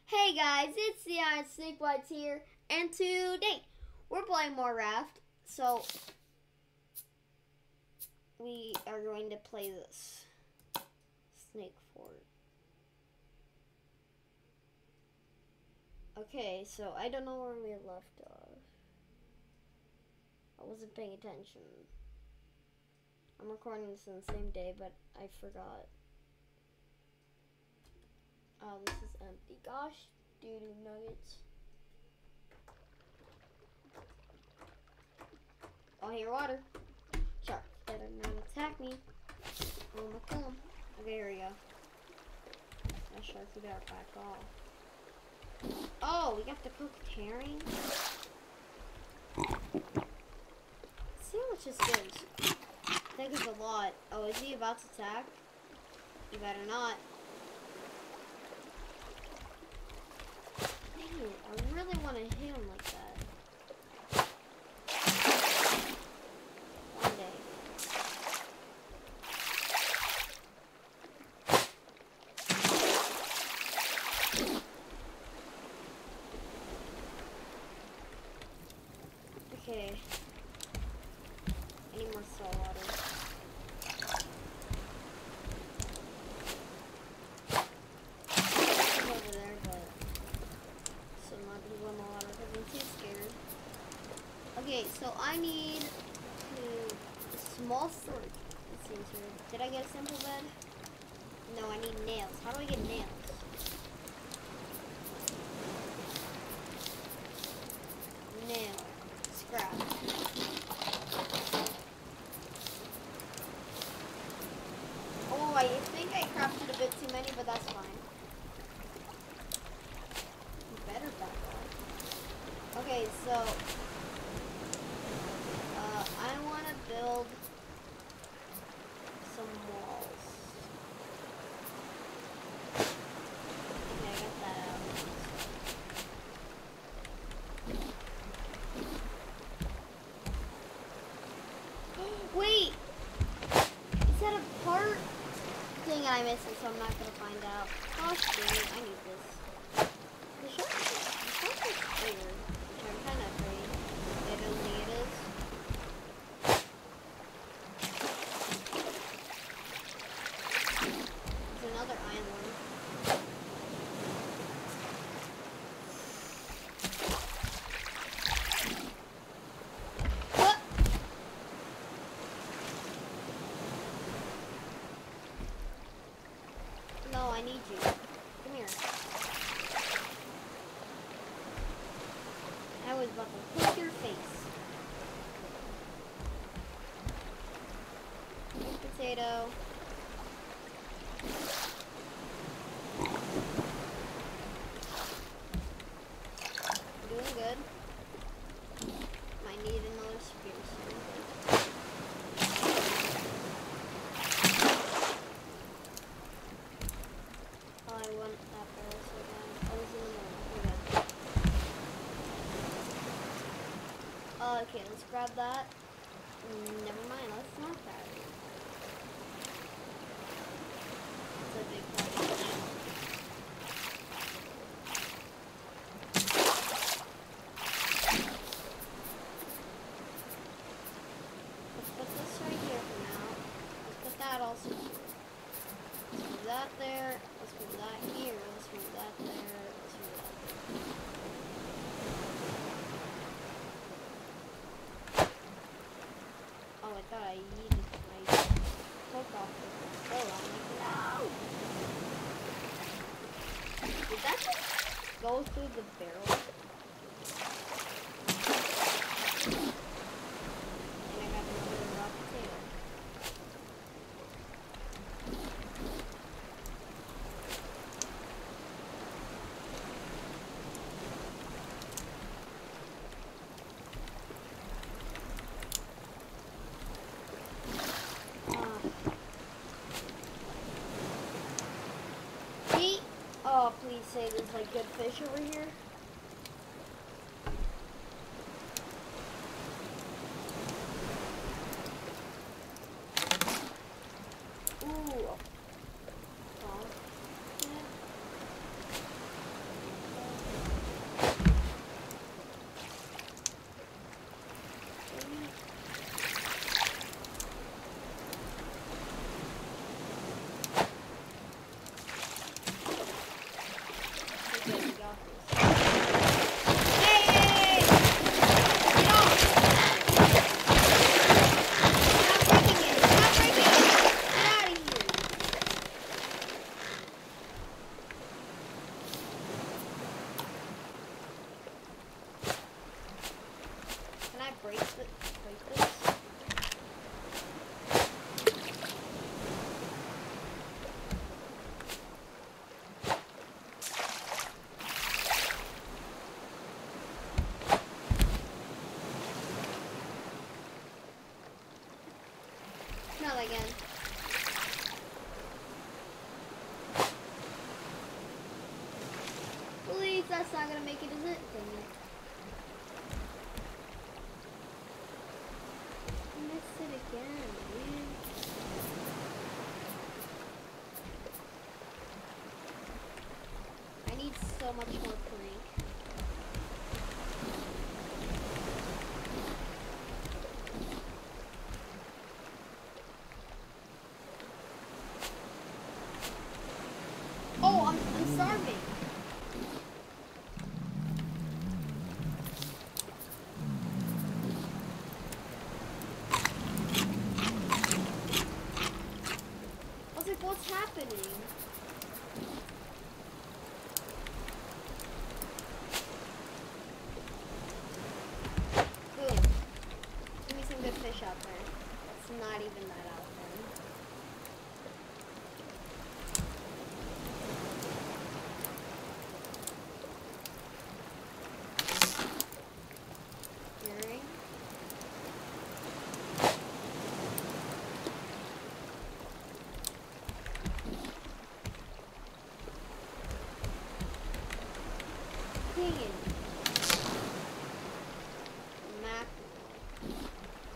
Hey guys, it's the Iron Snake Whites here, and today we're playing more Raft. So we are going to play this Snake Fort. Okay, so I don't know where we left off. I wasn't paying attention. I'm recording this on the same day, but I forgot. This is empty. Gosh, doo-doo nuggets. Oh, here, water. Shark, better not attack me. I'm gonna kill him. Okay, here we go. That shark, we better back off. Oh, we got the cooked herring. Let's see how much this gives. I think it's a lot. Oh, is he about to attack? You better not. Dang it, I really want to hit him like that. One day. Okay. I need more salt water. Over there, but I'm not gonna go in the water because I'm too scared. Okay, so I need a small sword. It seems here. Did I get a simple bed? No, I need nails. How do I get nails? Nail. Scrap. Oh, I think I crafted a bit too many, but that's fine. You better back off. Okay, so I want to build some walls. Okay, I got that out. Wait! Is that a part? Dang it, I missed it, so I'm not gonna find out. Oh, dang it, I need this. The shark is bigger, which I'm kind of afraid. I don't think it is. There's another island. What? No, I need you. Come here. I was about to hook your face. Potato. Doing good. Might need another spear soon. Oh, I want that barrel so bad. Oh, it's in the middle. We're good. Okay, let's grab that. Never mind, let's not grab it. It's a big part. Let's put this right here for now. Let's put that also here. Let's move that there. Let's move that here. Let's move that there. Let's move that there. Oh, I thought I needed my hook off the bow. I'm like, no! Did that just go through the barrel? And I got another raw potato. Eat. Oh, please say there's like good fish over here. Ooh. Oh. that's not gonna make it, is it? Dang it. I missed it again, dude. I need so much more plank. Oh, I'm starving. I was like, what's happening? Boom. Give me some good fish out there. It's not even that out there. Hearing. Dang it. Mackerel.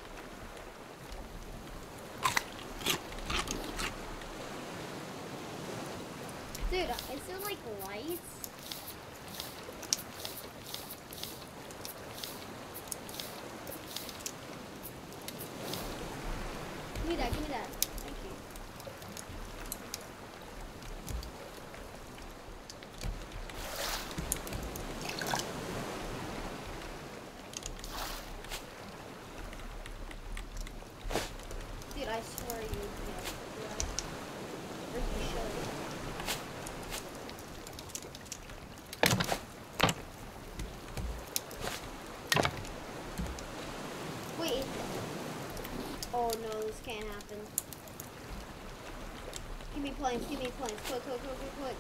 Dude, is there like lights? Give me that, give me that. Thank you. Dude, I swear you or you should. Wait. Oh no, this can't happen. Give me planes, quick, quick, quick, quick, quick.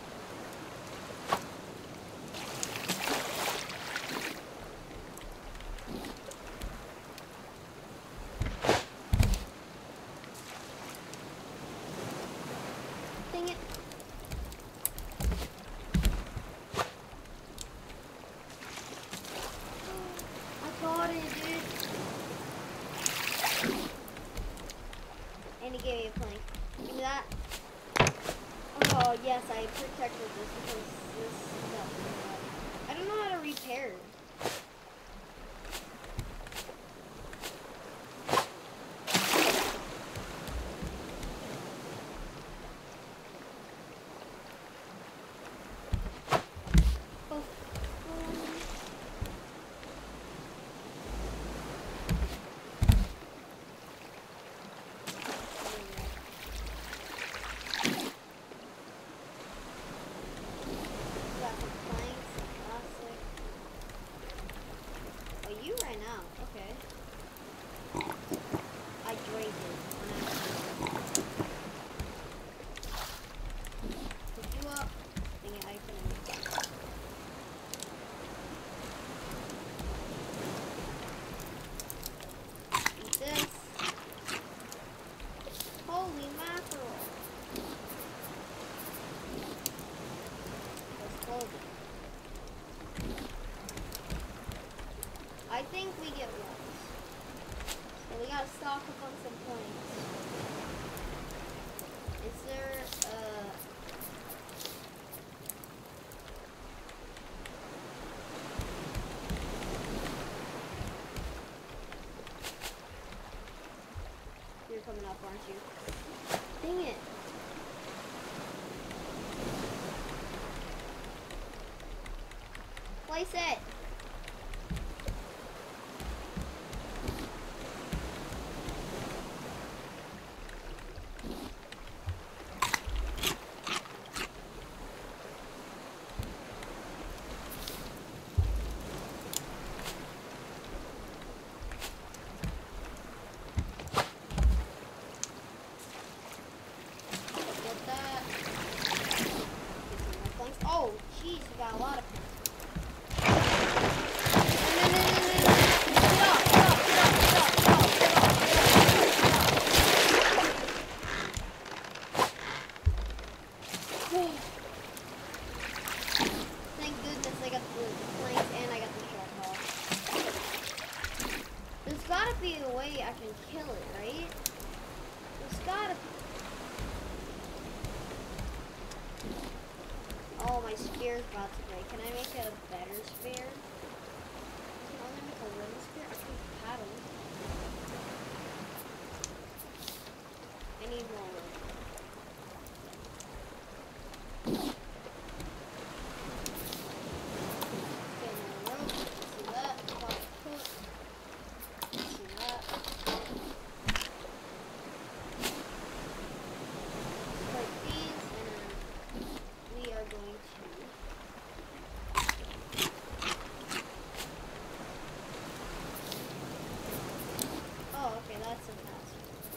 Dang it. I got it, dude. And he gave me a plank. Give me that. Oh yes, I protected this because this stuff. I don't know how to repair. I think we get ones. So we gotta stock up on some points. Is there you're coming up, aren't you? Dang it. Place it. Get that. Get some more points. Oh, jeez, you got a lot of points. Thank goodness way I can kill it, right? There's gotta. Oh, my spear's about to break. Can I make it a better spear? Can I only make a wooden spear? I can paddle. I need more wood. Get more rope. See that? Pop hook. See that? Break these, and then we are going to. Oh, okay, that's a fast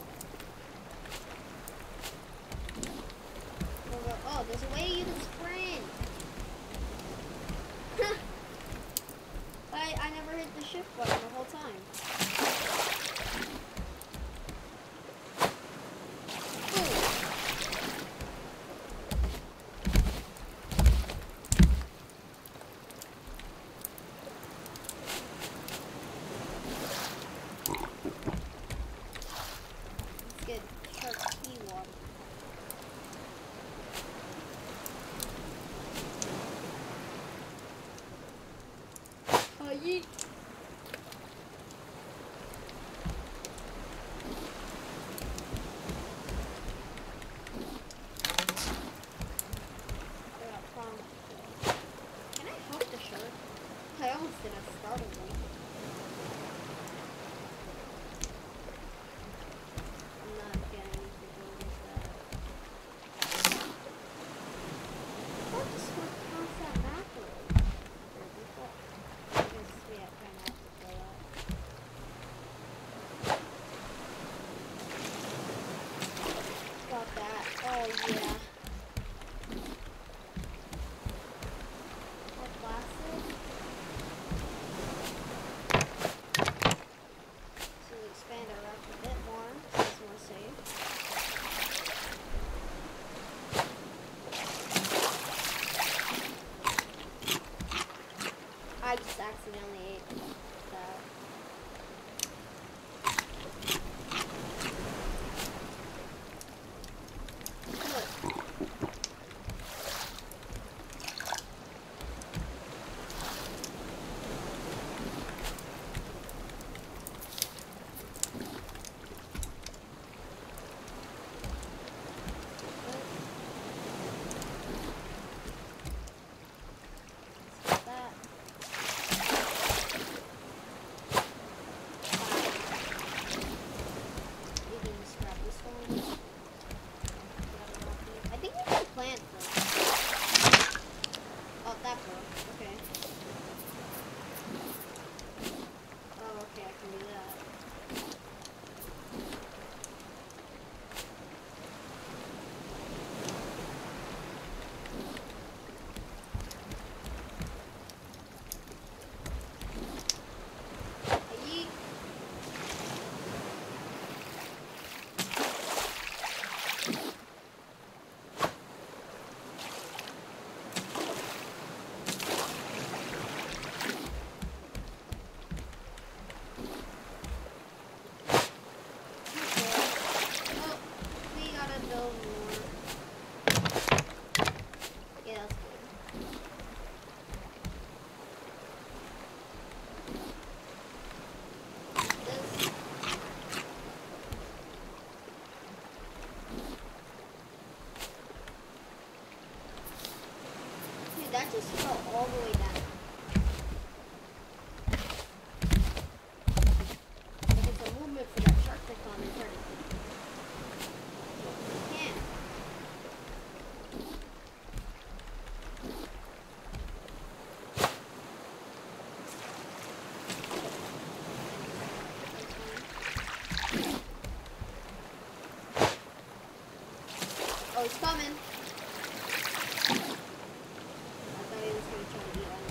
one. Oh, there's a way you can sprint. I never hit the shift button the whole time. Let's get shark key water. Yeet. Can I help the shark? I almost did a startled one. I'm not getting to go with that. I'll just work past that mackerel. I guess we have kind of have to go out. Got that. Oh yeah. More plastic. So we expand our raft a bit more, so it's more safe. I just accidentally ate that. Look. That. You can scrap this one. I think we can plant them. Oh, that broke. Okay. Oh, okay, I can do that. Yeet. Oh, we gotta build more. Yeah, that's good. This. Dude, that just fell all the way down. Like it's a movement for that shark to come and turn it. Can't. Oh, he's coming. I thought he was gonna try to eat on me.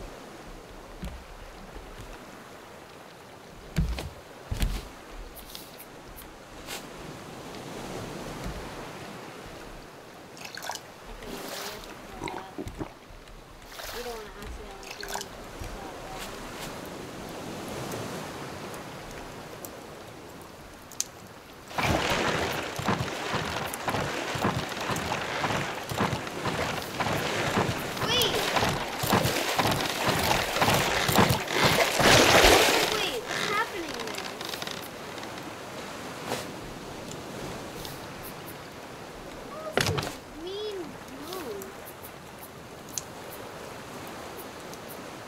We don't want to accidentally do that.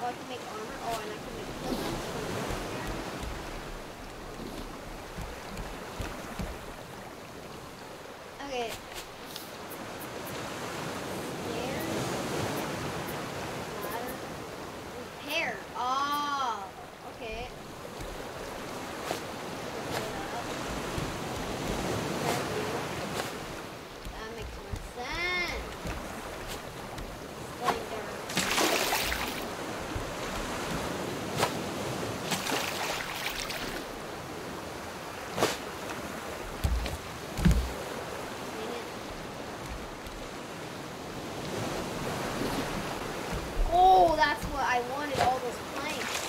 I can make armor. Oh, and I can make pillars. Okay. Stairs. Ladder. Repair. Oh, okay. That makes more sense. Slender. Oh, that's what I wanted, all those planks.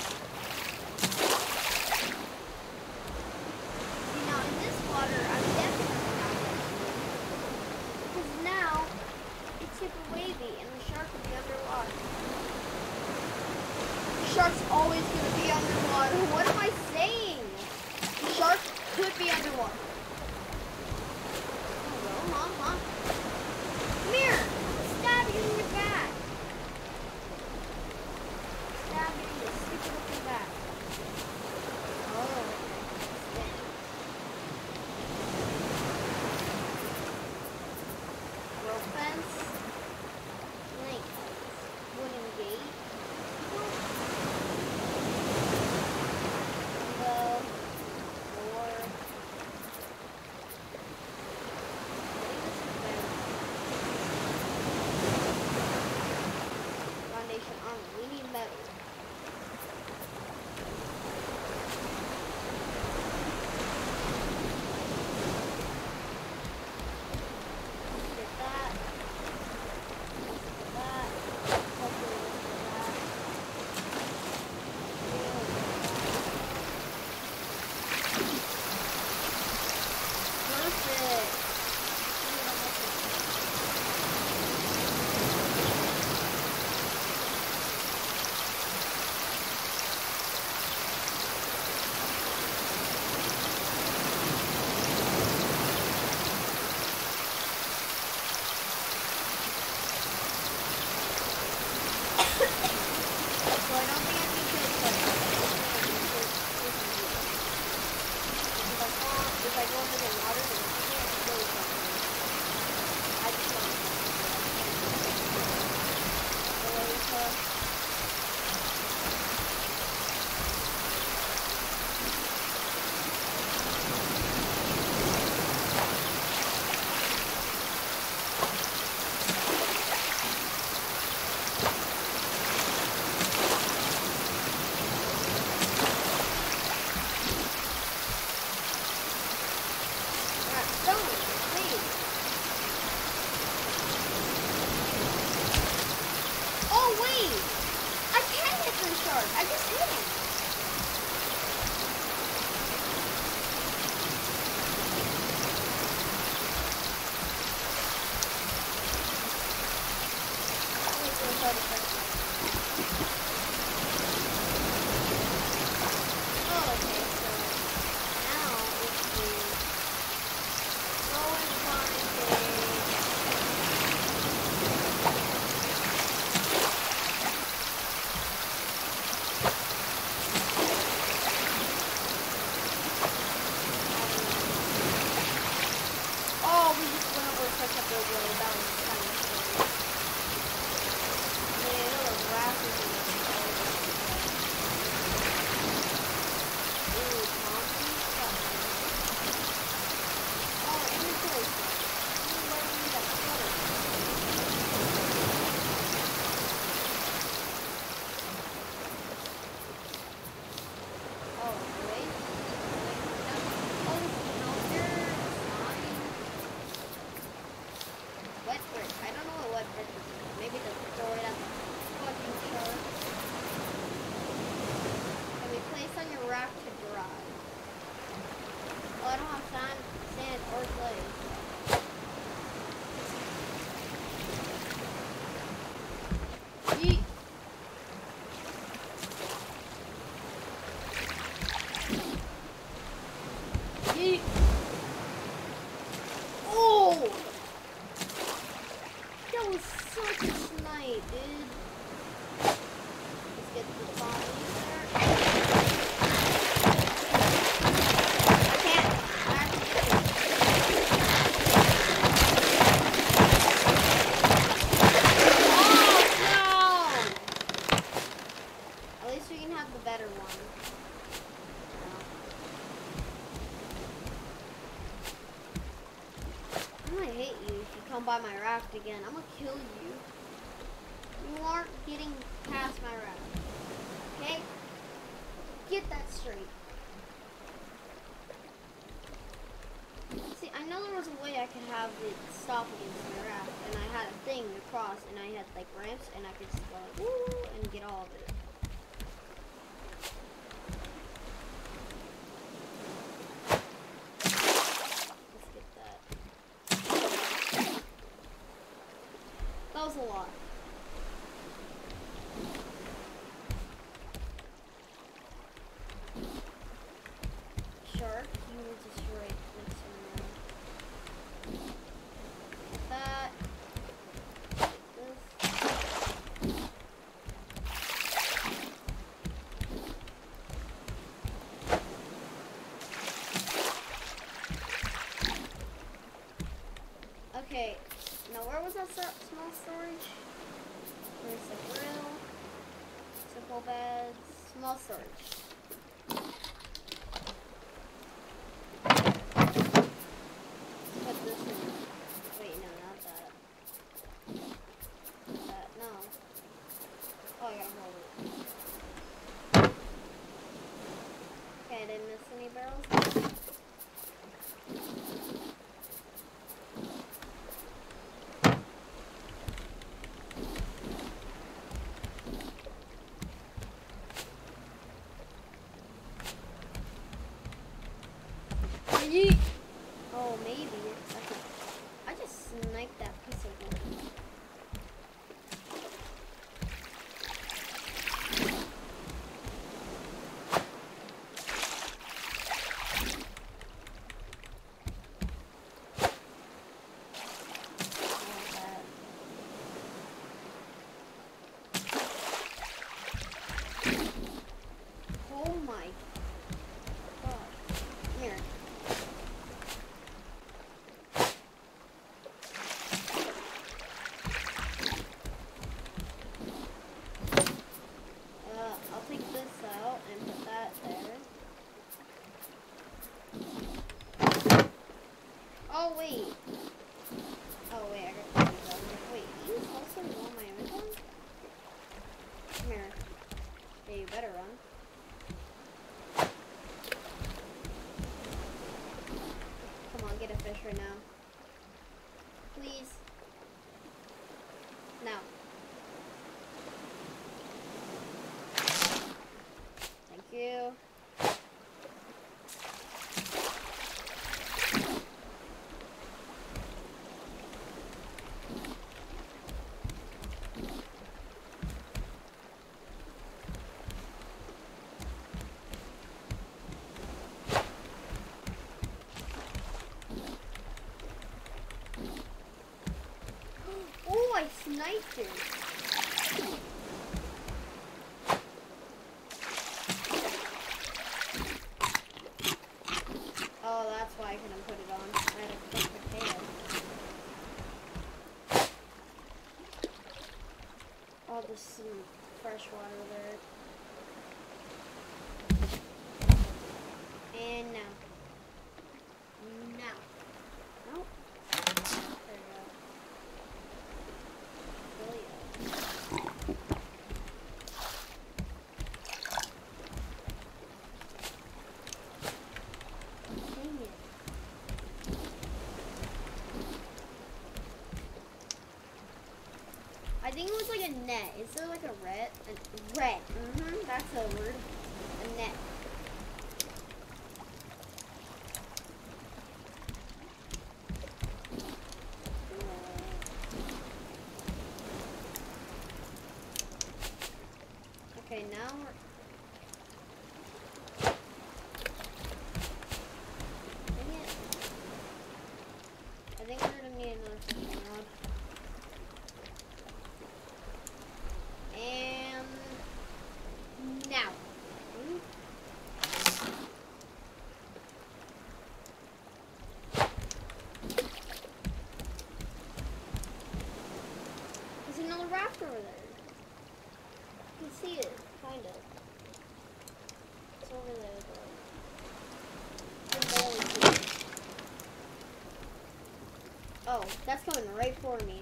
See, now in this water, I'm definitely not going to swim. Because now, it's super wavy, and the shark will be underwater. The shark's always going to be underwater. What am I saying? The shark could be underwater. Hello, Mom. Come here. I'll stab you in your back. Stab you in your stupid looking back. Oh, okay. Rope fence. Link. Wooden gate. Window. Door. Foundation armor. We need metal. Get that. Get that. Hopefully we'll get that. Perfect. So I don't think I need to put if I go under the water, then I can't go somewhere. I just want to Oh wait! I can hit the shark! I just hit him! Wait for the shark to touch me. Oh, okay, so now if we go and find by my raft again. I'm gonna kill you. You aren't getting past my raft. Okay? Get that straight. See, I know there was a way I could have it stop against my raft, and I had a thing to cross, and I had like ramps, and I could just go like, woo, and get all of it. Let's get that. That was a lot. Shark, you will destroy it next time. That. This. Okay, now where was that small storage? There's the grill, simple beds, small storage. Put this in. Wait, no, not that. That, no. Oh, I gotta hold it. Okay, did I miss any barrels? Yeet. Oh, maybe. I just sniped that piece of wood. Oh my god. Here. I'll take this out and put that there. Oh wait. Oh wait, I got these out. Wait, these also want my other one? Come here. Yeah, you better run. Come on, get a fish right now. Please. Now. Thank you. Oh, I sniped it. Oh, that's why I couldn't put it on. I had a quick potato. Oh, there's some fresh water there. And now. Now. Nope. There we go. I think it was like a net. Is there like a red? A red. That's a word. A net. Okay, now we're... Dang it. I think we're gonna need another fishing rod. And... now. There's another raft over there. You can see it, kind of. It's over there, though. I can barely see it. Oh, that's coming right for me.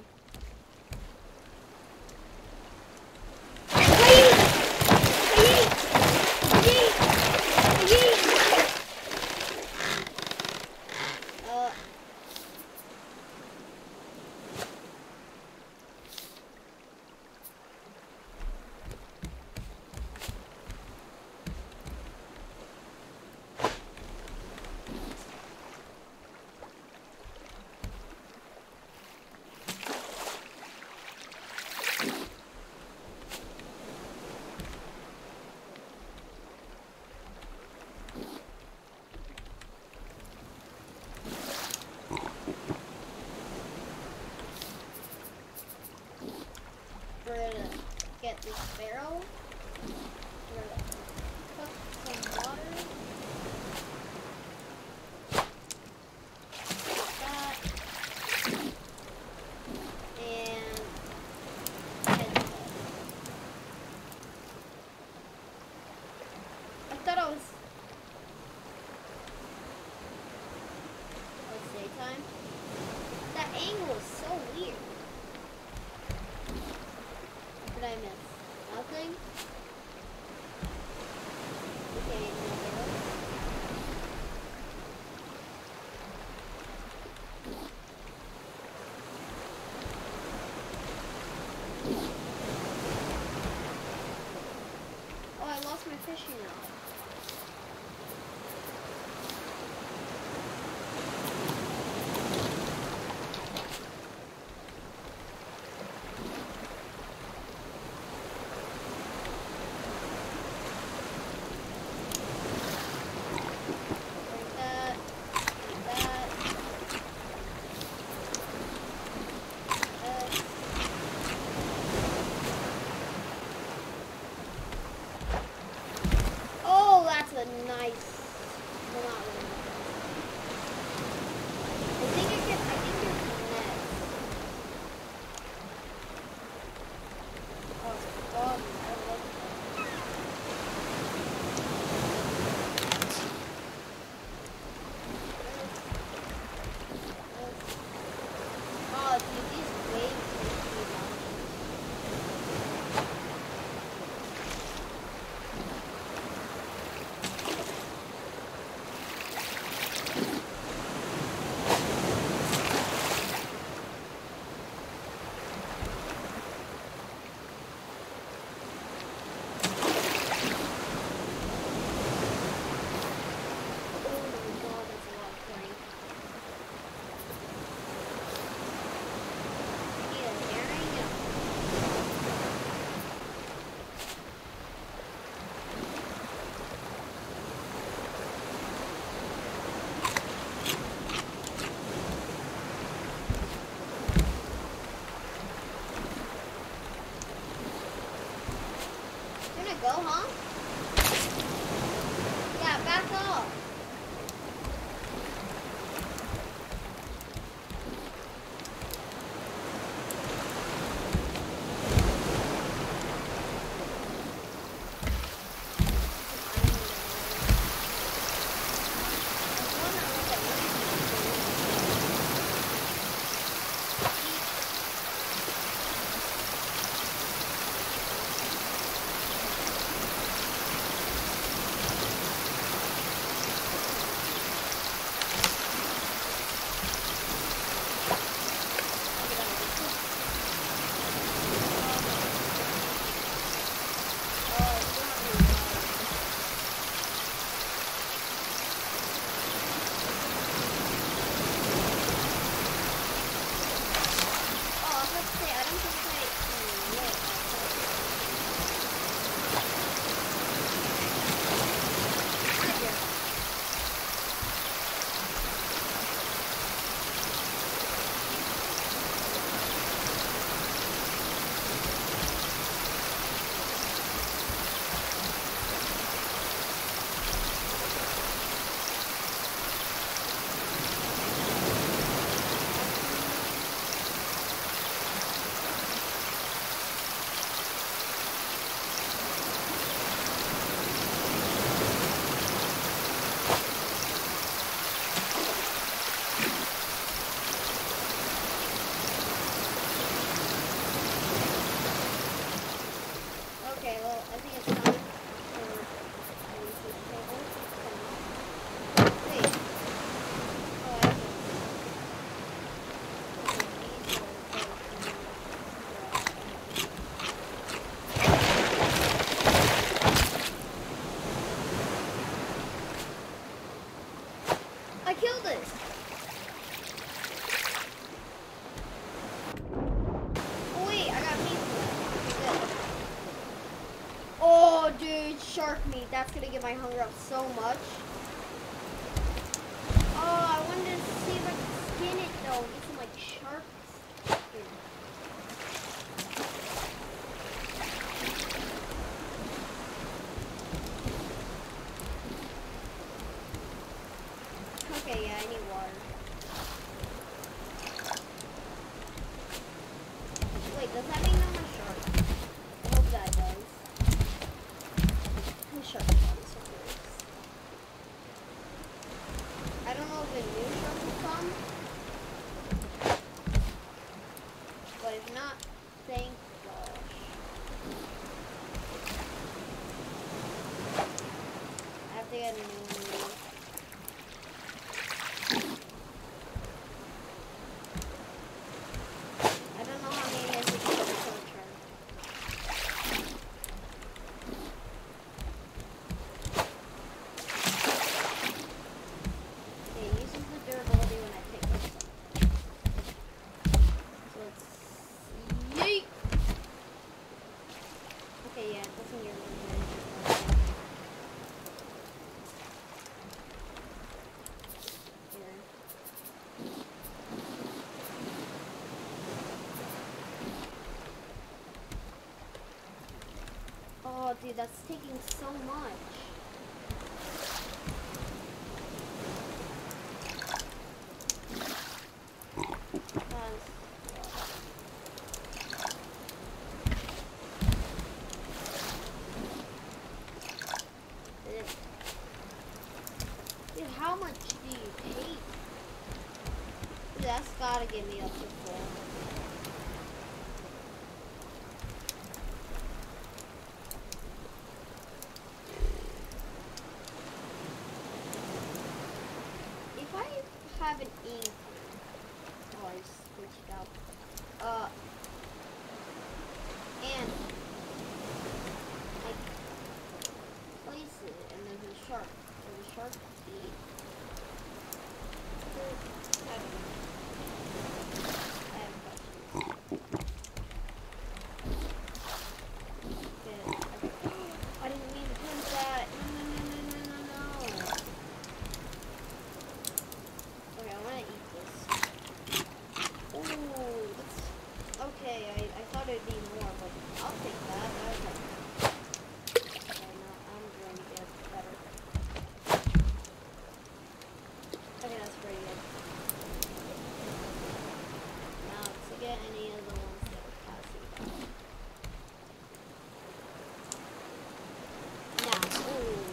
We're gonna get this barrel. We're gonna cook some water. Like that. And I thought I was daytime. That angle is so weird. What did I miss? Nothing? Okay, no. Oh, I lost my fishing rod. That's a nice, well, not really nice. I think there's a nest. Oh, God, I love that. Oh, dude, these waves are too long. Go, huh? Yeah, back off. shark meat. That's gonna get my hunger up so much. Oh, I wanted to see if I could skin it though. Get some like shark skin. Okay, yeah, I need water. Wait, does that mean I'm a shark? I hope that does. I'm a shark body, so gross. I don't know if a new shark will come, but if not, thank gosh. I have to get a new one. I don't know how many has it been in a short term. Okay, it uses the durability when I pick this up. So let's yeet. Okay, yeah, it doesn't get really good. Here. Oh, dude, that's taking so much. Dude, how much do you take? Dude, that's gotta get me up to full. If I have an ink, oh, I just switched out. And I place it, and there's a shark. There's a shark eat. I don't know. I have questions. Okay. I didn't mean to print that. No. Okay, I want to eat this. Ooh, that's okay. I thought it'd be more, but I'll take that. Okay, no, I'm going to get better. Okay, that's pretty good. Now, to get any of the ones that are passing by. Now, ooh.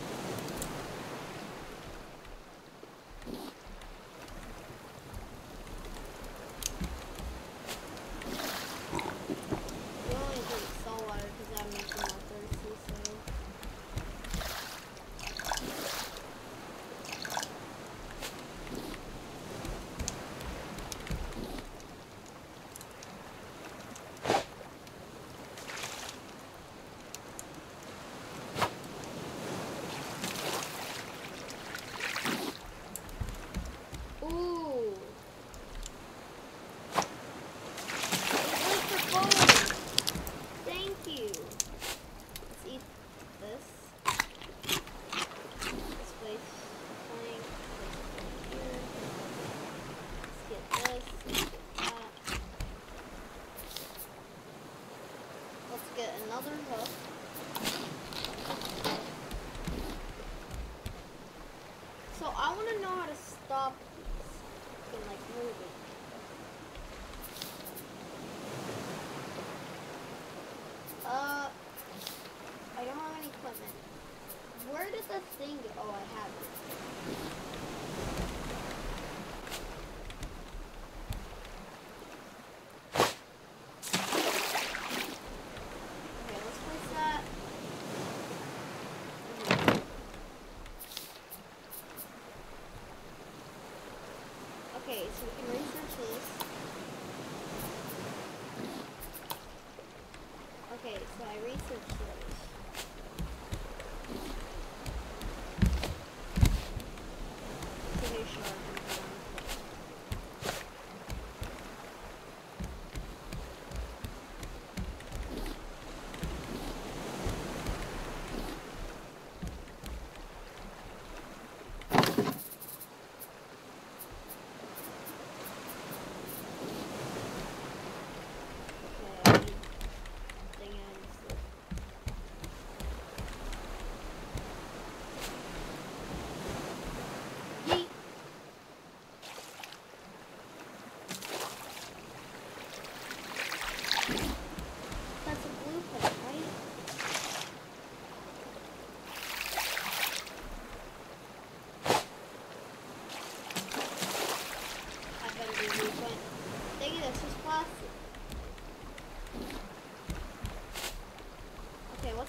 We only drink salt water because that makes me more thirsty, so. Ooh. It's for food. Thank you. Let's eat this. This place plank. Here. Let's get this. Let's get that. Let's get another hook. So I want to know how to stop these from like moving. I don't have any equipment. Where did the thing go? Oh, I have it. Okay, let's place that. Okay, so we can research this. Okay, so I researched this. It's a new shark.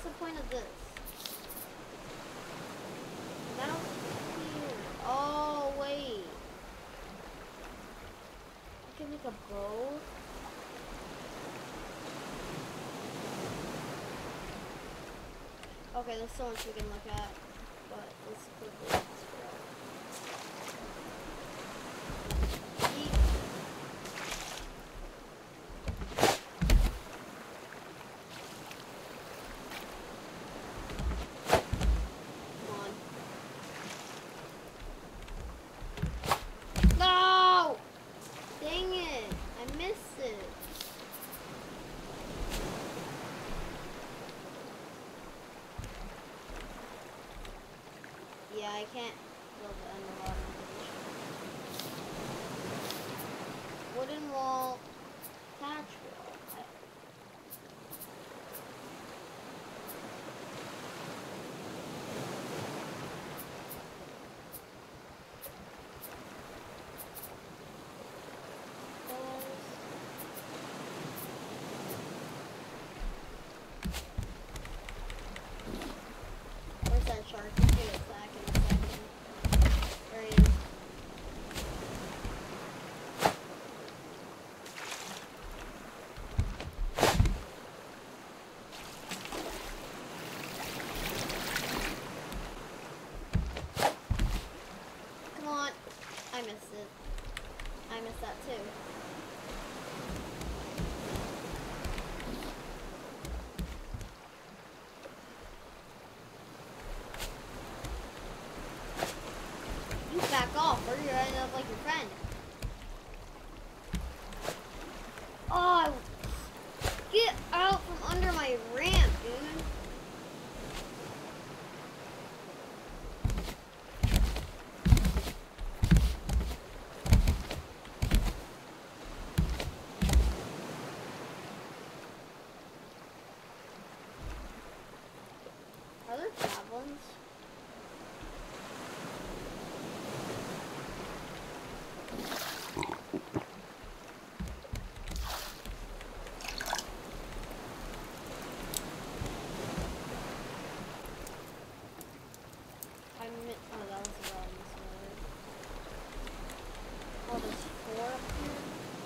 the point of this? Down here. Oh, wait. I can make a bow. Okay, there's so much we can look at, but let's quickly scroll. No! Dang it! I missed it. Yeah, I can't build the underwater position. Wooden wall, thatch wall. Where's that shark? Let's get it back in a second. There he is. Come on. I missed it. I missed that too. You back off or you're gonna end up like your friend. Oh, get out from under my ramp, dude. Are there javelins? Oh, that was the wrong side. Oh, there's 4 up here.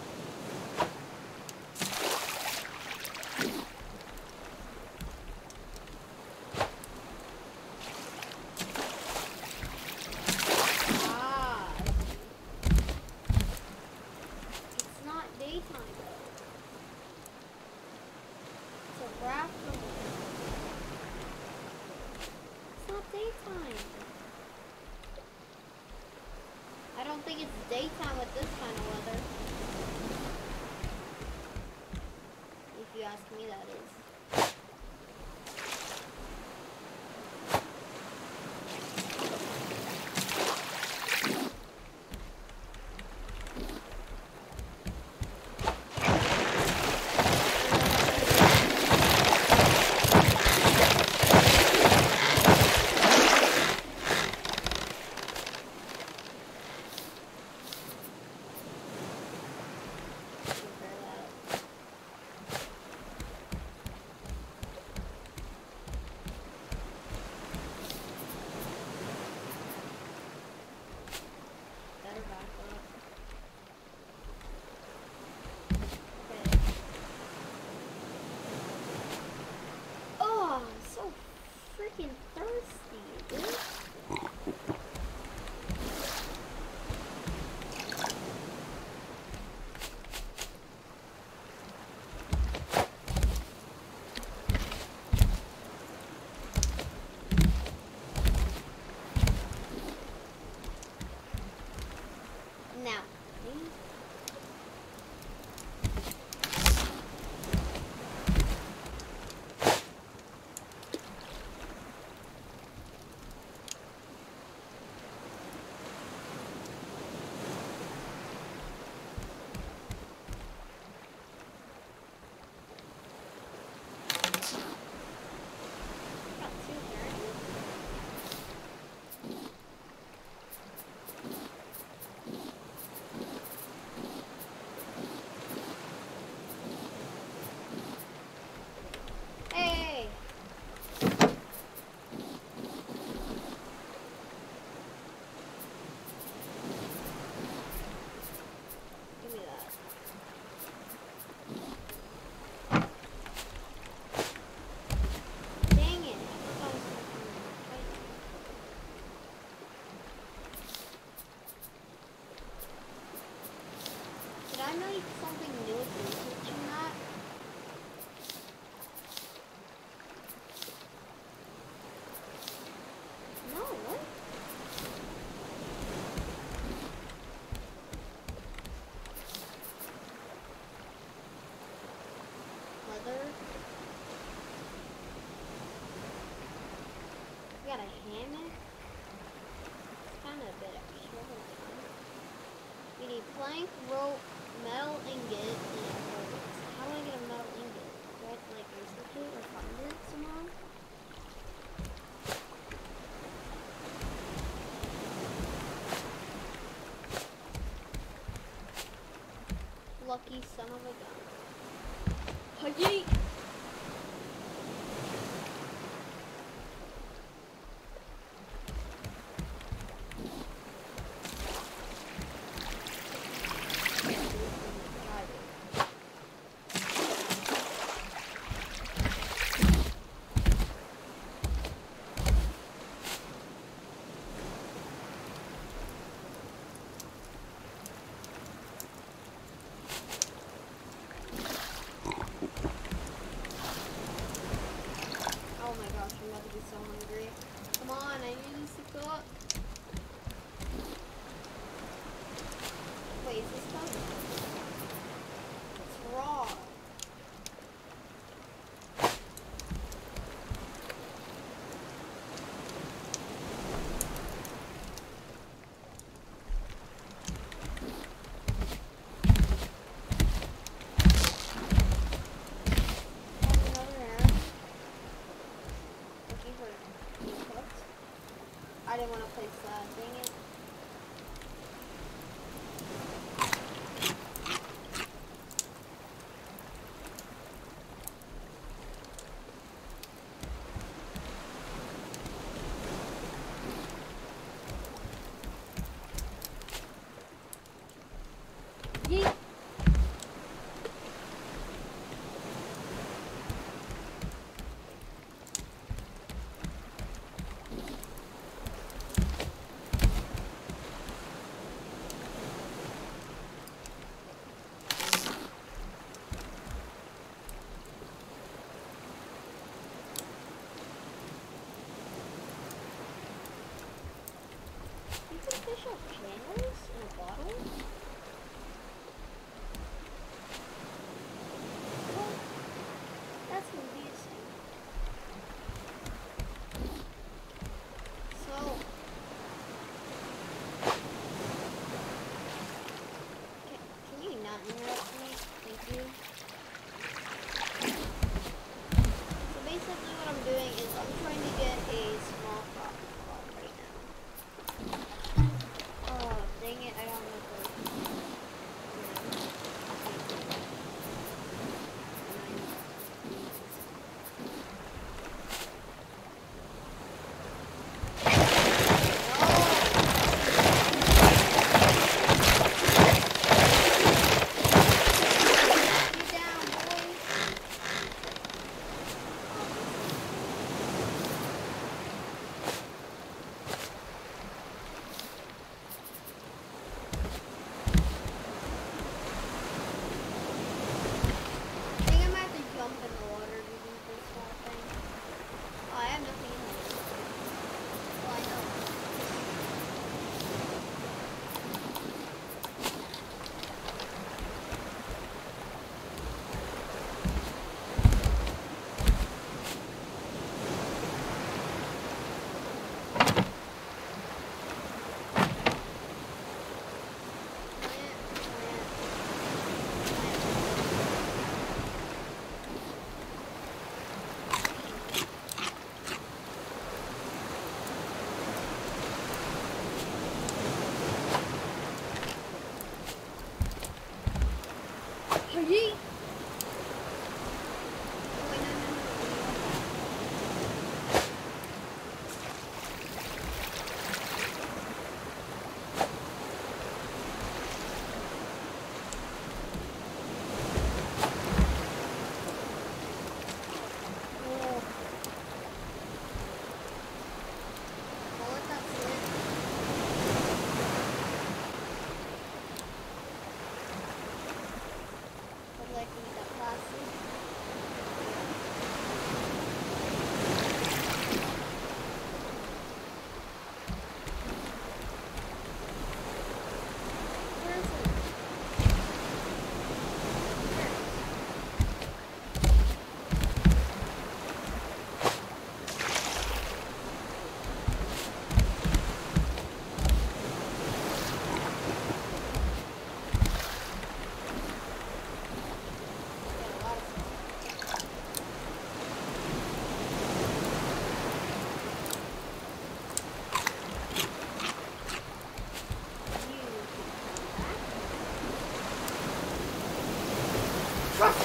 Ah, I see. It's not daytime though. It's a raft of It's not daytime. I don't think it's daytime with this kind of weather. If you ask me, that is. Freaking thirsty, dude. Now, hammock. It's kind of a bit extra. We need plank, rope, metal ingot, and a rope. How do I get a metal ingot? Do I have to like research it or find it somehow? Lucky son of a gun. Yeet! Oh my gosh, I'm about to be so hungry. Come on, I need this to cook. Wait, is this cooked? It's raw. I didn't want to place that, dang it. Yeet! You can fish out channels in a bottle? Well, that's confusing. So, can you not interrupt me? Thank you. So basically what I'm doing is I'm trying to get a small crop right now. Oh, dang it, I don't know.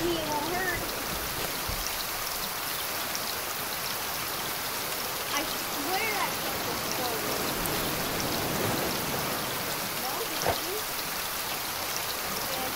me, it won't hurt. I swear that truck was so good. No, did you? Okay.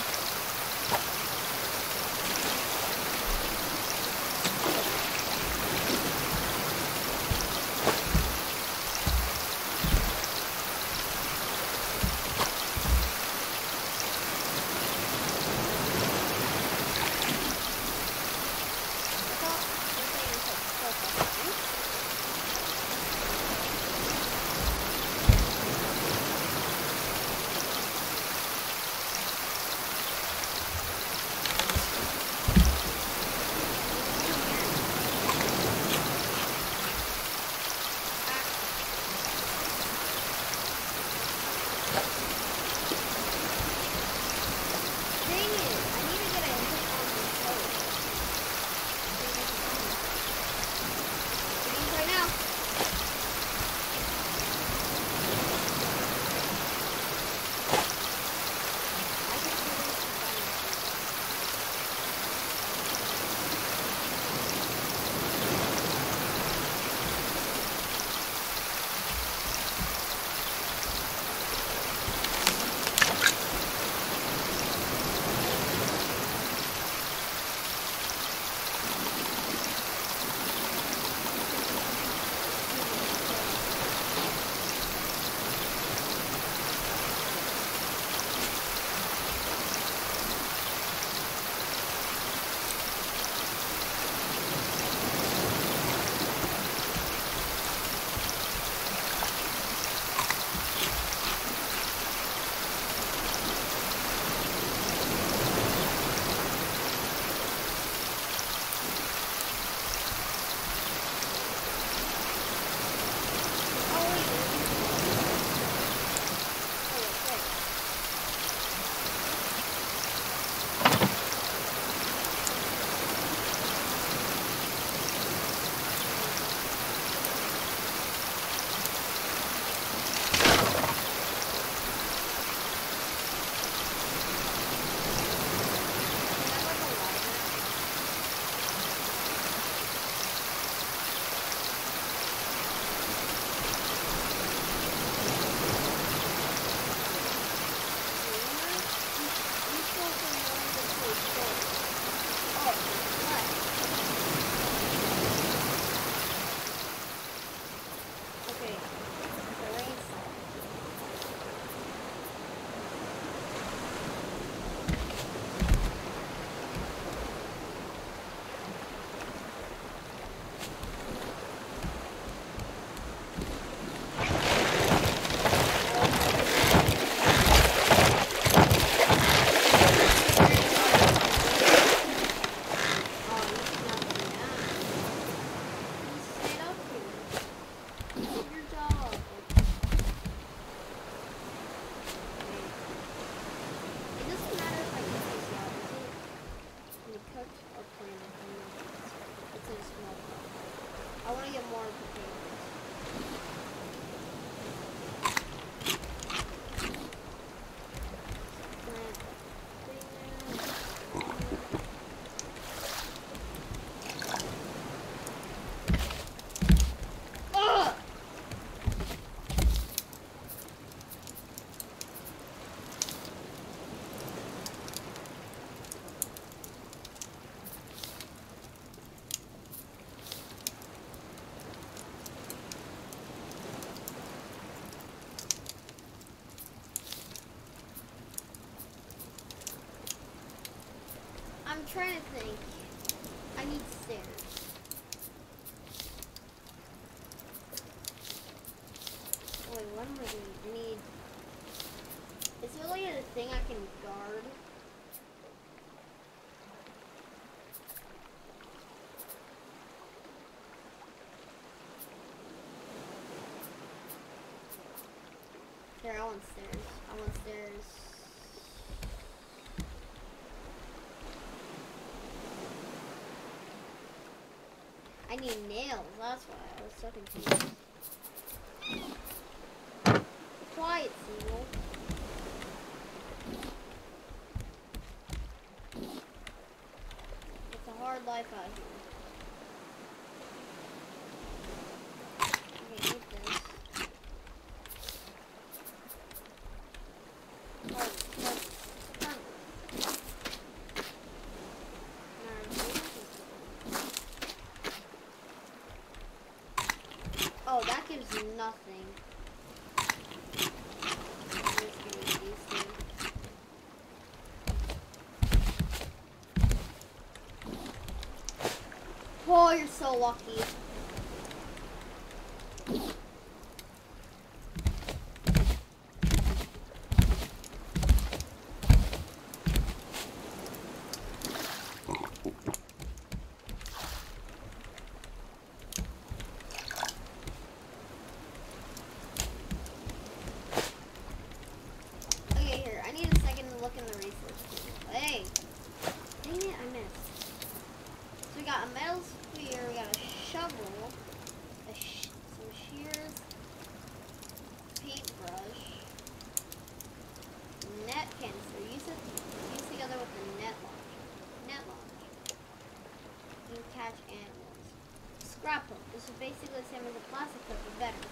I'm trying to think. I need stairs. Oh, wait, what am I doing? I need... Is there like a thing I can guard? There, I want stairs. I want stairs. I need nails, that's why I was so confused. Quiet, Seagull. hard life out here. Okay, eat this. Oh, that gives nothing. I'm just gonna use these two. Oh, you're so lucky. Okay, here. I need a second to look in the research table. Hey! Dang it, I missed. So we got a metal spear, we got a shovel, some shears, paintbrush, net canister. Use together with the net launcher. Net launcher. You can catch animals. Scrap hook. This is basically the same as a plastic hook, but better.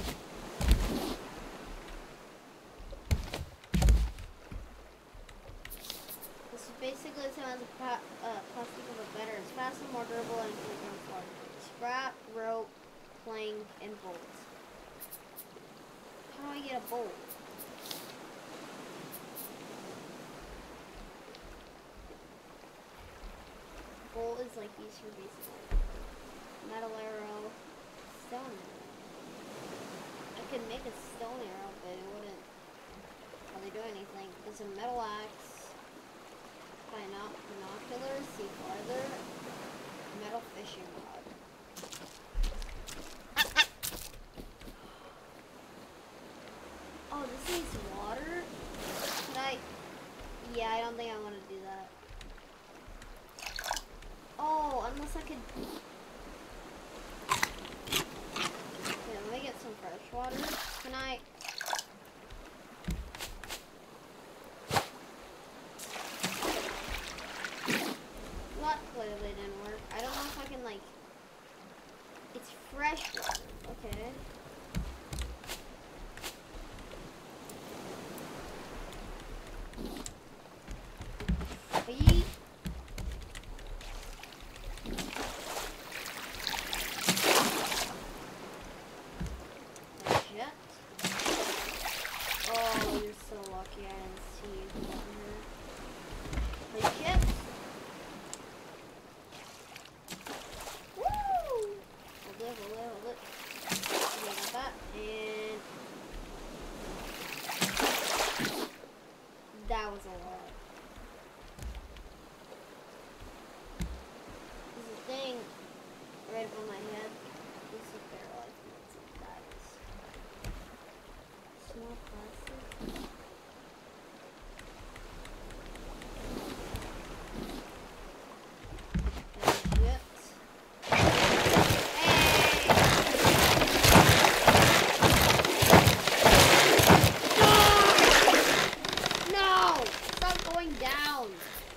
This is basically the same as a plastic hook, but better. It's faster, more durable, and can become farther. Scrap, rope, plank, and bolts. How do I get a bolt? Bolt is like used for basically metal arrow, stone arrow. I could make a stone arrow, but it wouldn't really do anything. There's a metal axe, binoculars, see farther, metal fishing rod. Oh, this needs water? Can I? Yeah, I don't think I want to do that. Oh, unless I could... Okay, let me get some fresh water. Can I... That clearly didn't work. I don't know if I can, like... It's fresh water. Okay. Yeet. Oh, you're so lucky I didn't see you down here. Legit. Woo! Hold it. Okay, got that. And that was a lot. There's a thing right above my head. This is paralyzed. Let's see what that is. Small plastic. Legit. Hey! No! Stop going down.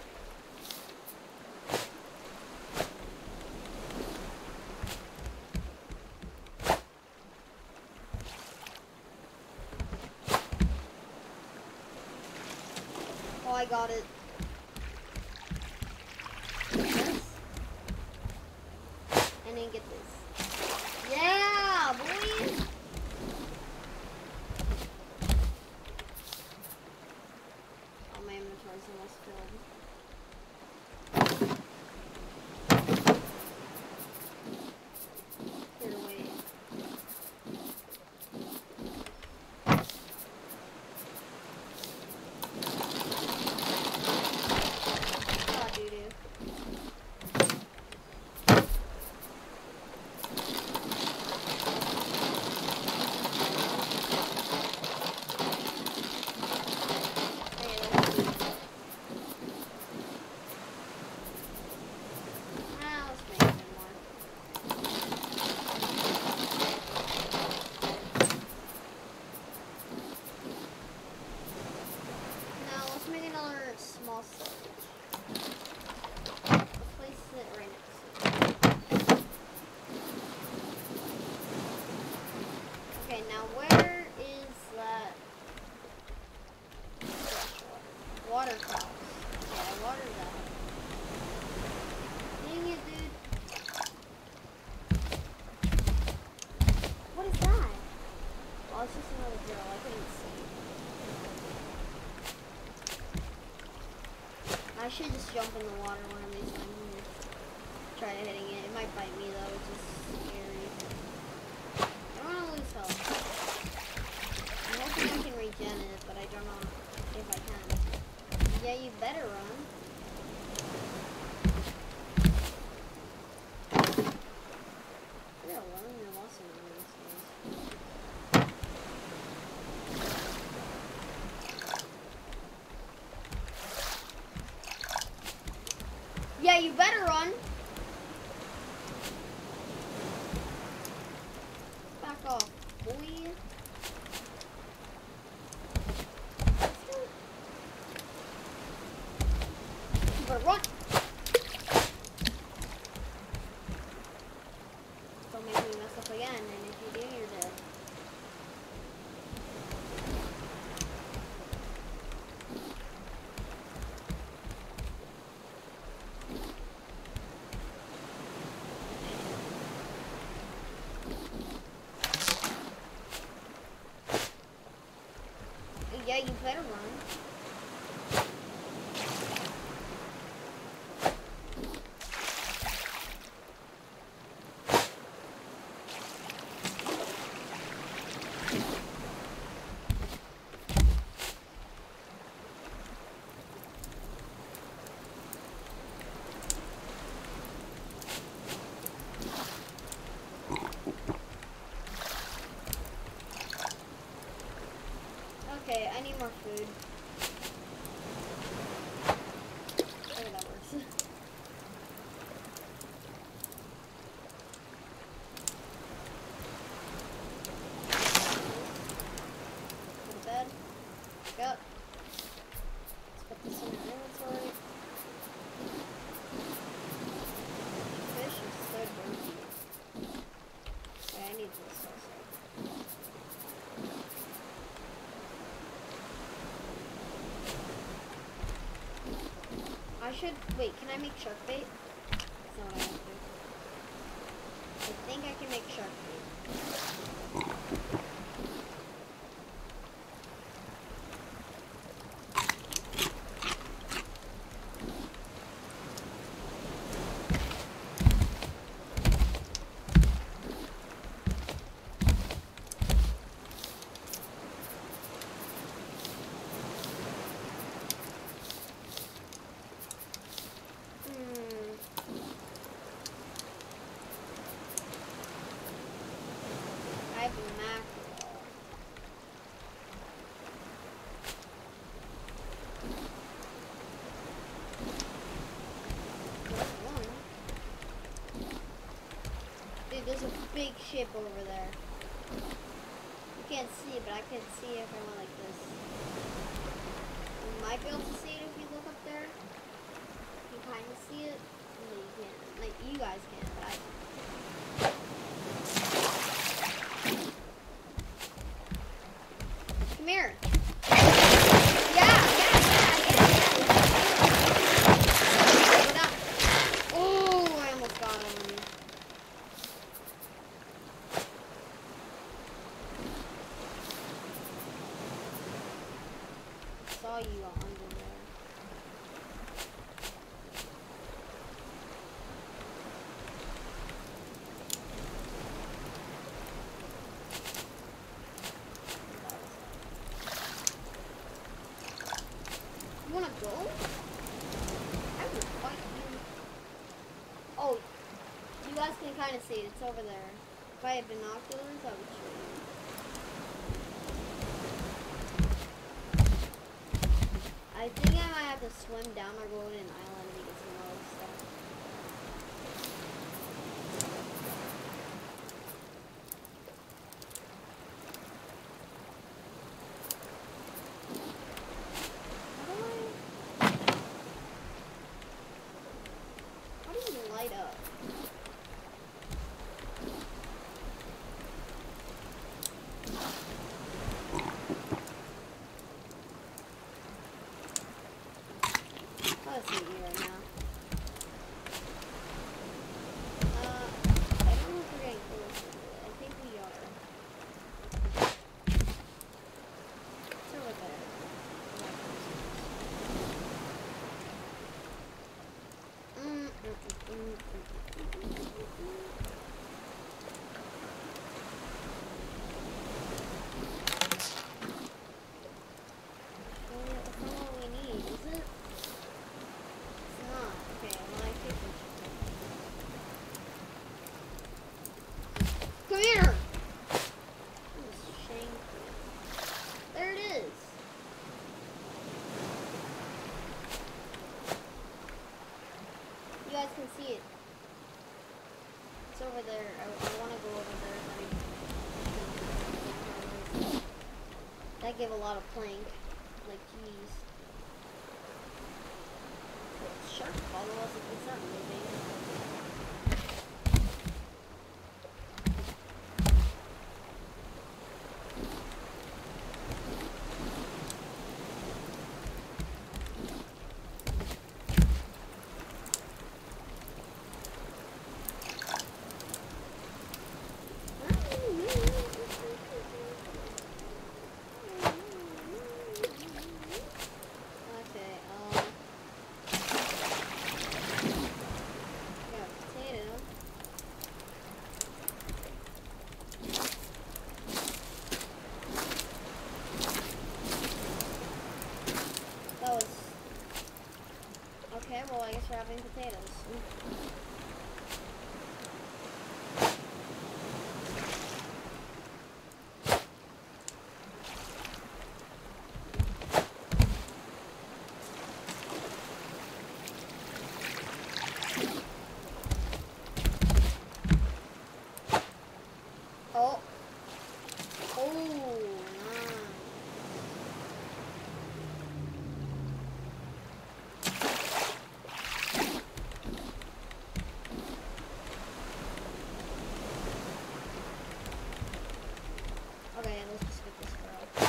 Oh, I got it. This. And then get this. Yeah, boys! Oh, my inventory's almost filled. Here, wait. Oh, doo-doo. Oh, it's just another drill. I couldn't see. I should just jump in the water one of these times and just try hitting it. It might bite me though, which is scary. I don't want to lose health. I'm hoping I can regen it, but I don't know if I can. Yeah, you better run. You're alone, you're lost in these days. Yeah, you better run. Back off, boy. You better run. Don't make me mess up again, and if you do, you're dead. Yeah, you better run. Okay, I need more food. Okay, that works. Go to bed. Wake up. Let's put this in our inventory. Fish is so dirty. Okay, I need this also. I should, wait, can I make shark bait? That's not what I have to do. I think I can make shark bait. I have a mackerel. There's one. Dude, there's a big ship over there. You can't see it, but I can see it if I went like this. You might be able to see it if you look up there. You kind of see it. No, you can't. Like, you guys can, but I can't. Come here. Yeah. Go down. Oh, I almost got him. I saw you under there. You wanna go? I will fight you. Oh, you guys can kind of see it. It's over there. If I had binoculars, I would show you. I think I might have to swim down or go to an island to get some more stuff. How do you light up? Oh, that's me right now. That gave a lot of plank. Like, jeez. Shark follow us if it's not moving. Okay, well, I guess we're having potatoes. Oh. Oh, nice. Okay, let's just get this girl.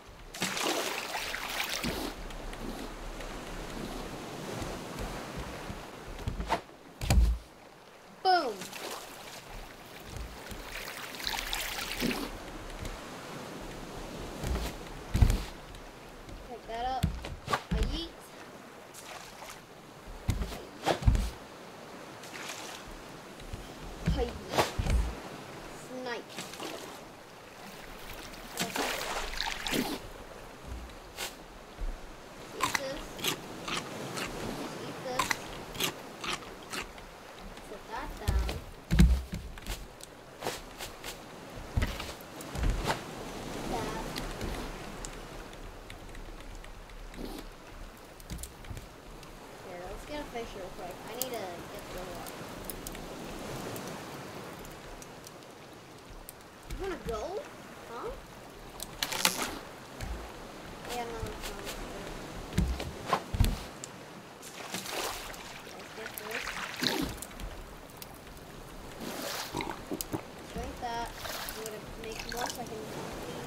Boom! Pick that up. A yeet. A yeet. A yeet. Snipe. Fish real quick. I need to get the water. You wanna go? Huh? Yeah, no, it's not. Let's get this. Let's drink that. I'm gonna make more so I can count these.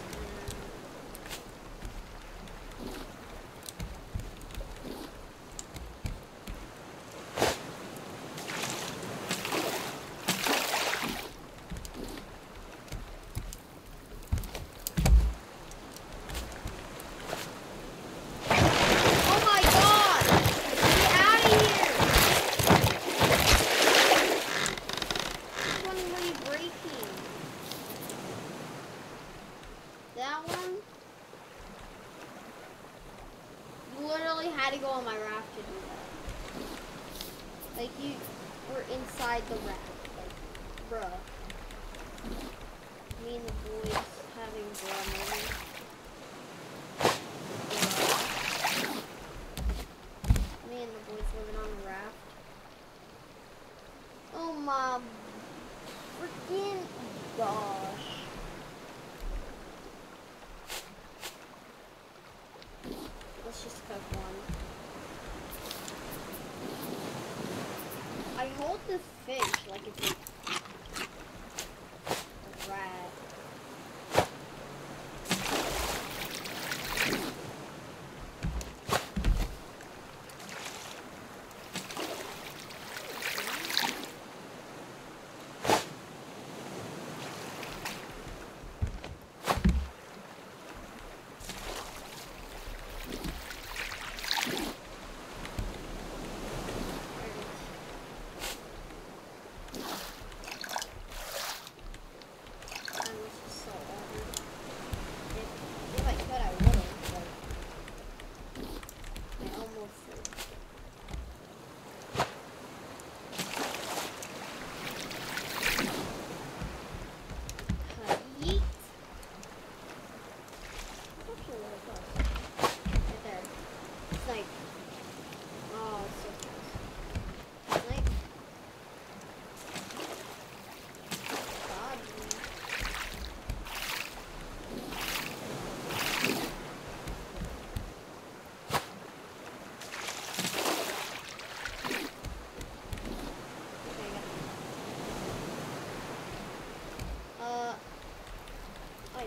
That one, you literally had to go on my raft to do that. Like, you were inside the raft. Like, bruh. Me and the boys having bruh moments. Me and the boys living on the raft. Oh my freaking gosh. Let's just cook one. I hold the fish like it's a rat.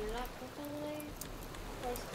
la cosa de esto.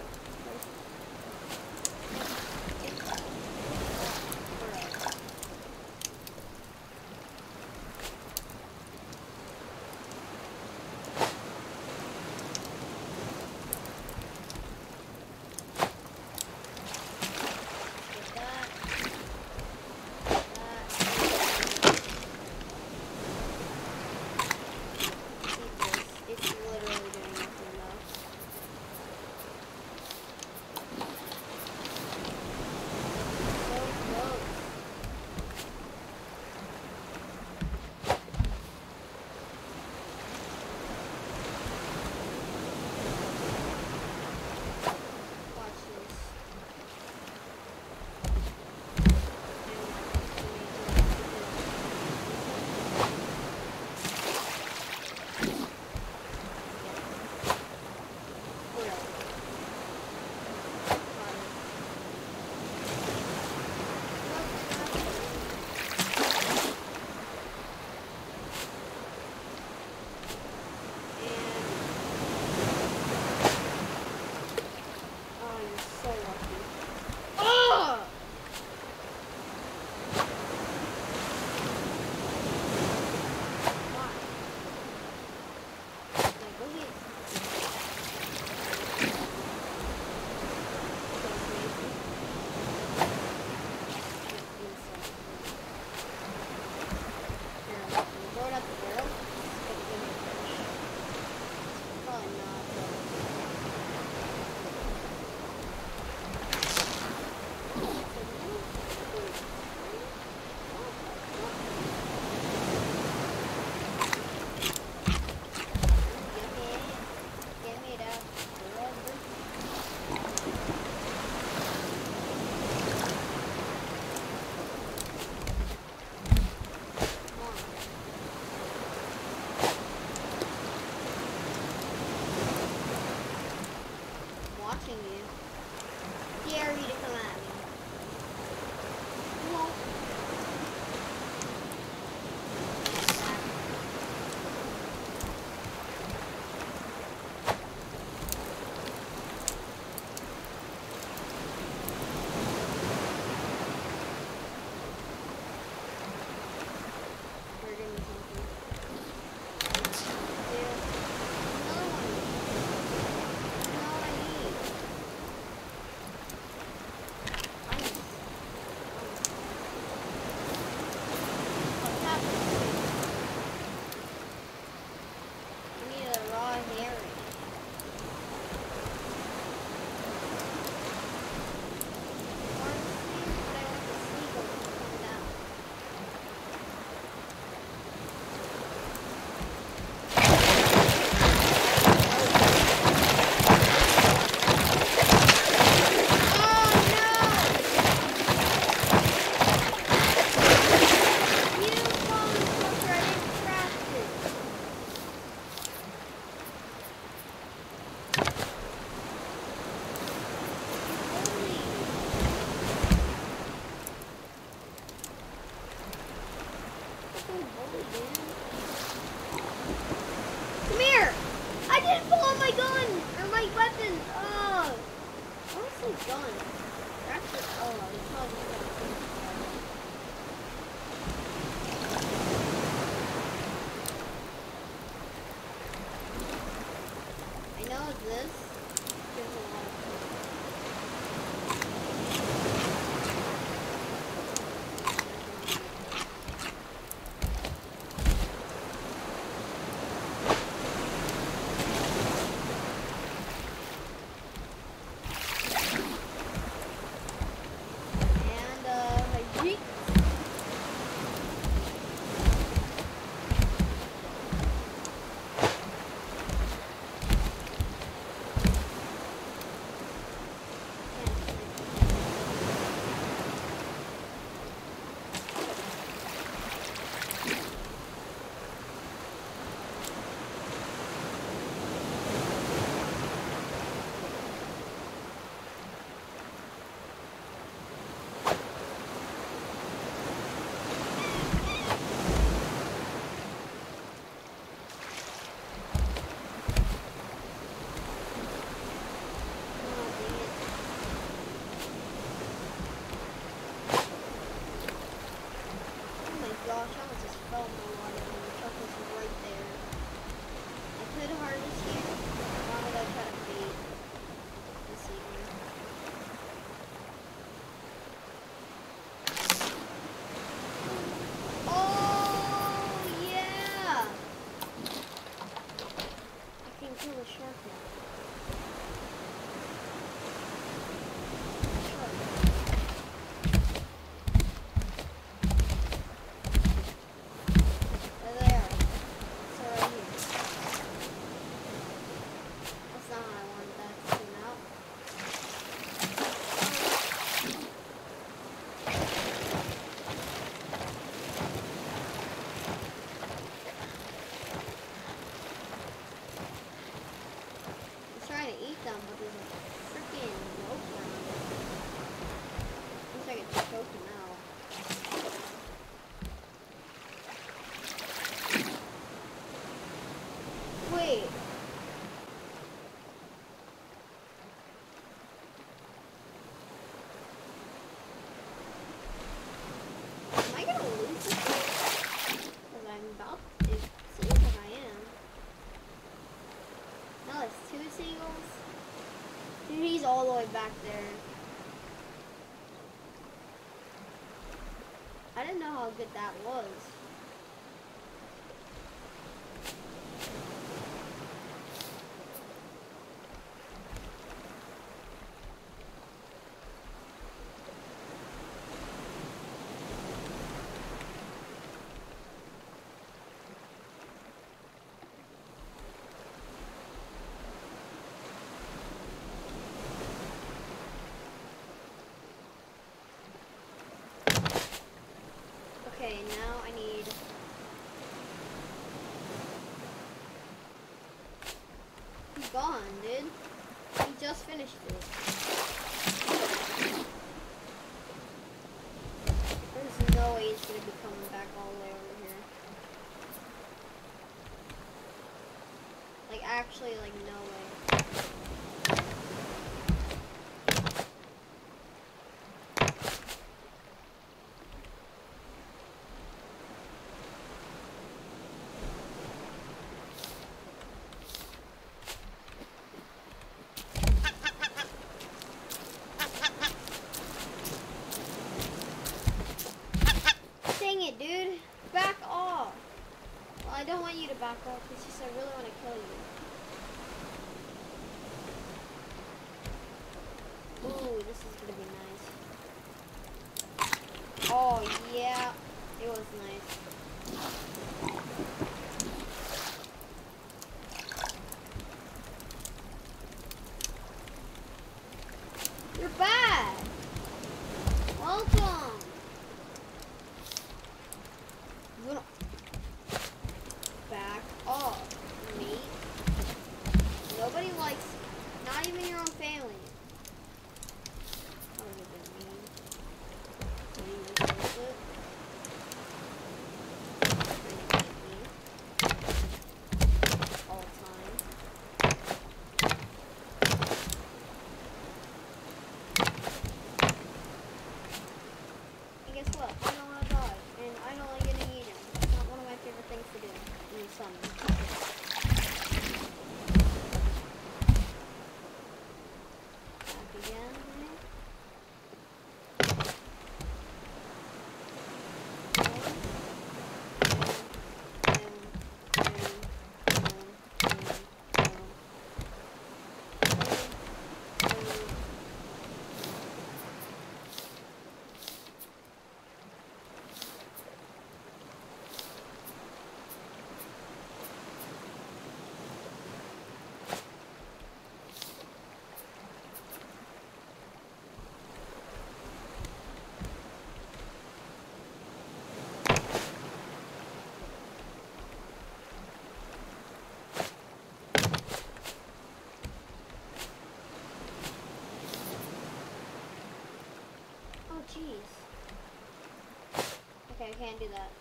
Come here! I didn't pull out my gun! Or my weapon! Oh! What's the gun? Actually, oh, it's probably I know this. There's a lot of all the way back there. I didn't know how good that was. Okay, now I need... He's gone, dude. He just finished it. There's no way he's gonna be coming back all the way over here. Like, actually, like, no way. Dang it, dude. Back off. Well, I don't want you to back off. It's just I really want to kill you. Ooh, this is going to be nice. Oh, yeah. It was nice. You're back. Welcome. Back off, mate. Nobody likes, not even your own family. That would have been mean. So you just close it. All the time. And guess what? I don't want to die. And I don't like getting eaten. It's not one of my favorite things to do in the summer. Back again, right? Oh, jeez. Okay, I can't do that.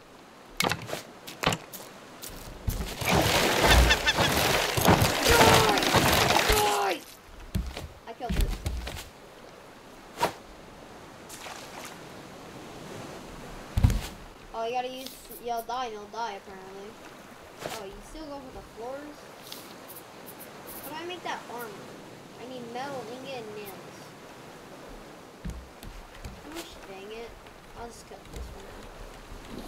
Die! I killed it. Oh, you gotta use yell die and he'll die apparently. Oh, you still go for the floors? How do I make that armor? I need metal, ingot, and nails. Gosh dang it. I'll just cut this one out.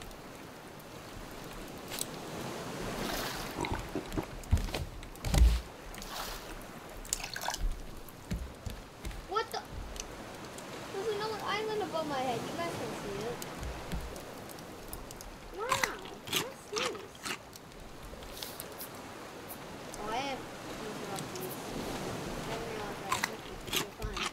What the? There's another island above my head. You guys can see it. Wow, that's nice. Oh, I have these rock these. I didn't realize I had these. So fun.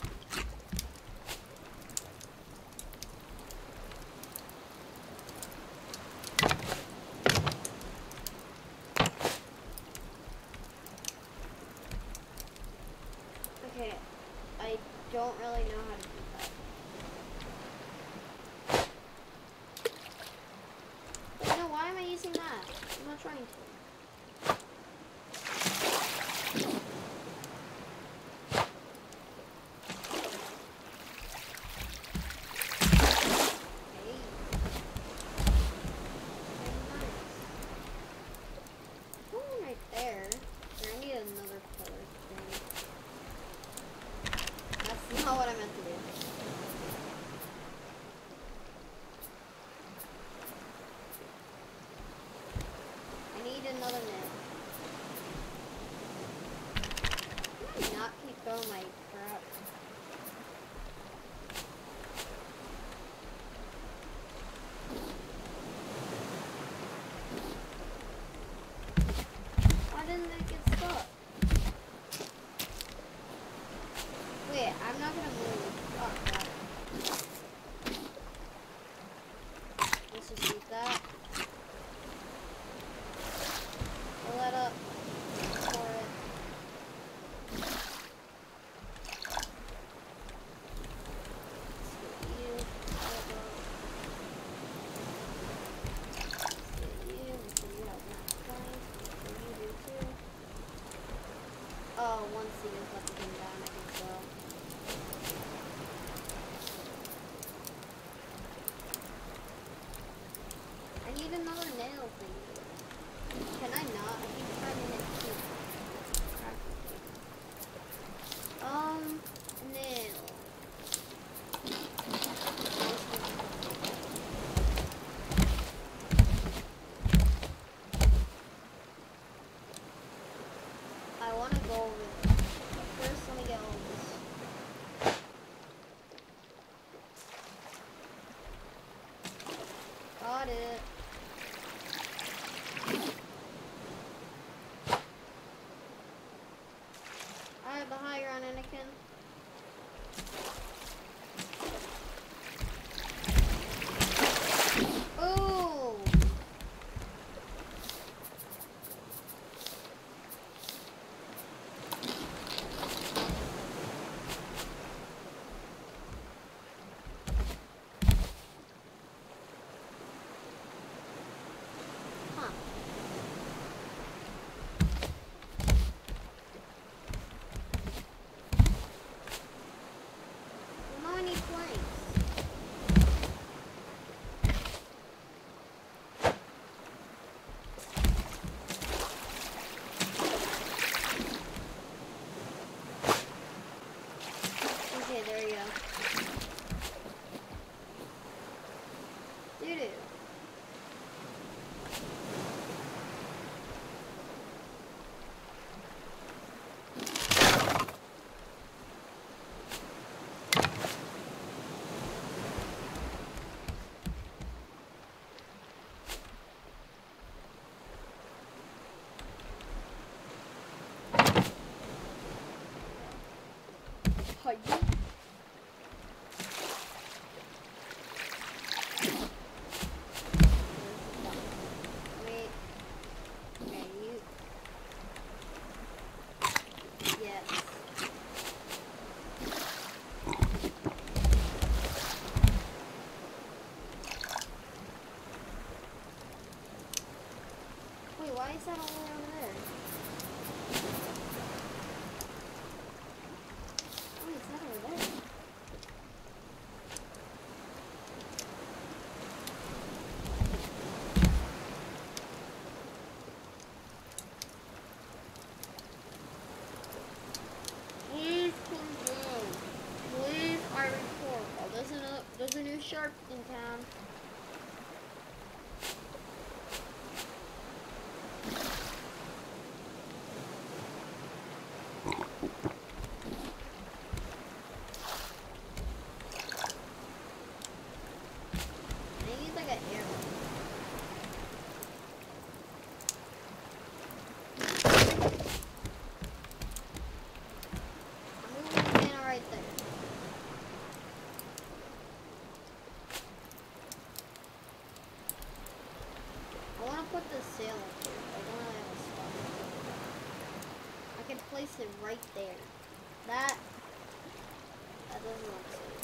another nail. Can I not keep throwing my crap? Why didn't it get stuck? Wait, I'm not gonna move. Oh, crap. Let's just eat that. Pull that up for it. Let's get you. Let's get you. You have enough points. You do too. Oh, one seed is left to come down, I think so. I need another nail thing. Can I not? I keep trying to hit two. Nail. I want to go over there. But first, let me get all this. Got it. I have the high ground, Anakin. Oh! Huh. Well, now I need planks. Okay, there you go. Doo-doo. Hi. Wait. Okay, you. Yes. Wait, why is that all the way over there? Why is that over there? Please come down. Please, I report. Oh, there's a new shark in town. I need like an arrow. I'm moving the banner right there. I want to put the sail up here. I don't really have a spot. I can place it right there. That doesn't look safe.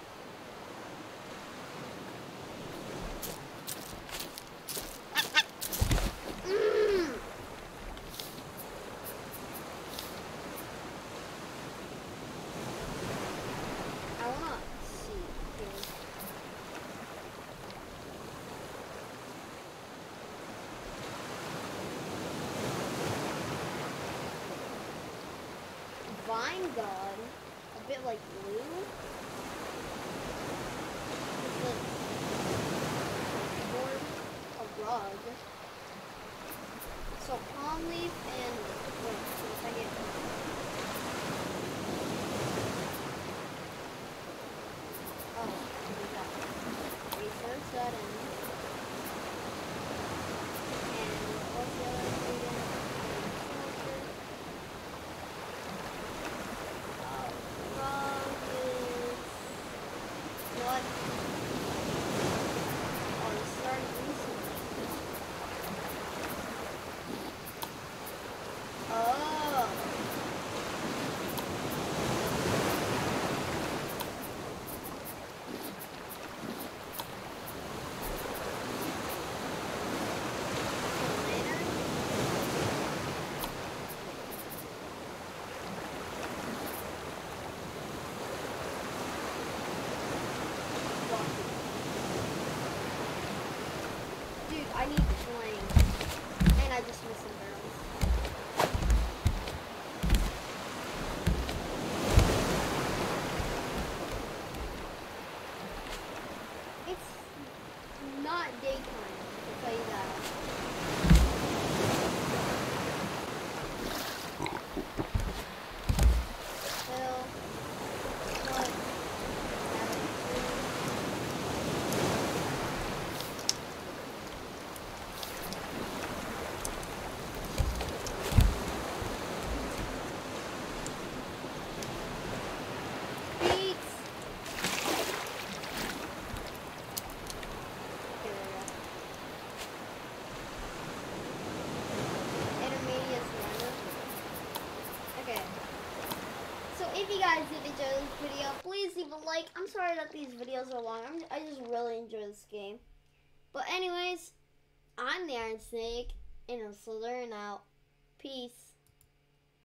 I wanna see here. Vine God, a bit like blue. With the board a rug. So palm leaf and wait, so if I get we got research that in. And what's the other ingredient? Wrong is what? Oh, it started recently. Oh. Dude, I need flame. And I just missed some barrels. It's not daytime, I'll tell you that. Well, what? Beets! Okay, there we go. Intermediate surrender. Okay. So if you guys did enjoy this video, please leave a like. I'm sorry that these videos are long. I just really enjoy this game. But anyways, I'm the Iron Snake, and I'm Slytherin out. Peace.